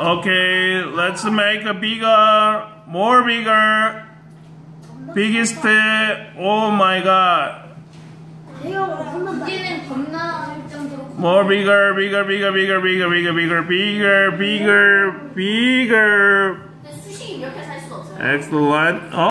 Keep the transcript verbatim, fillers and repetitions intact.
Okay, let's make a bigger, more bigger, biggest. Oh my god. 이제는 겁나 정도로. More bigger, bigger, bigger, bigger, bigger, bigger, bigger, bigger, bigger, bigger. 근데 수식이 이렇게 살 수가 없어요. Excellent. Oh.